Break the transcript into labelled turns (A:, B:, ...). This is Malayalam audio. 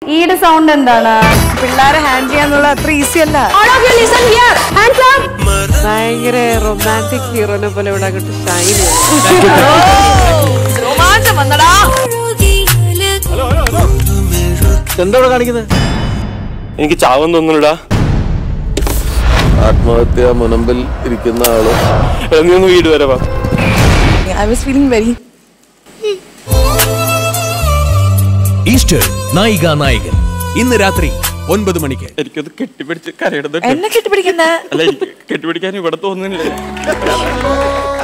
A: ഈയുടെ സൗണ്ട് എന്താണ്?
B: പിള്ളേരെ ഹാൻഡിൽ ചെയ്യാന്നുള്ള അത്ര ഈസി അല്ല. ഭയങ്കര റൊമാൻറ്റിക് ഹീറോനെ പോലെ ഇവിടെ അങ്ങോട്ട് ഷൈൻ റൊമാൻസ് വന്നടാ.
C: എന്താ കാണിക്കുന്നത്?
D: എനിക്ക് ചാവൻ തോന്നുന്നുടാ.
C: ആത്മഹത്യ മുനമ്പിൽ ഇരിക്കുന്ന ആള്.
D: നീ ഒന്ന് വീട് വരെ വാ.
B: I was feeling very
E: Easter നായിക നായകൻ ഇന്ന് രാത്രി 9 മണിക്ക്.
D: എനിക്കത് കെട്ടിപ്പിടിച്ച് കരയിടുന്നുണ്ട്.
B: എന്നെ കെട്ടിപ്പിടിക്കുന്ന
D: അല്ല, എനിക്ക് കെട്ടിപ്പിടിക്കാൻ ഇവിടെ തോന്നുന്നില്ല.